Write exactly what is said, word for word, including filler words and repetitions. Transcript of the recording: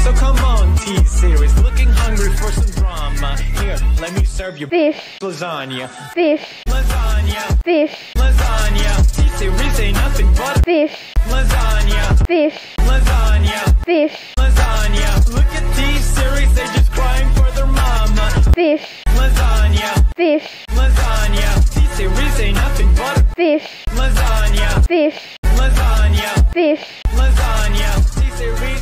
So come on, T-Series, looking hungry for some drama. Here, let me serve you fish, lasagna. fish, Lasagna, fish, lasagna. T-Series ain't nothing but fish, lasagna. fish, Lasagna, fish, lasagna. Look at T-Series, they just crying for their mama. fish, Lasagna, fish, lasagna. T-Series ain't nothing but fish, lasagna. fish, Lasagna, fish, lasagna. T-Series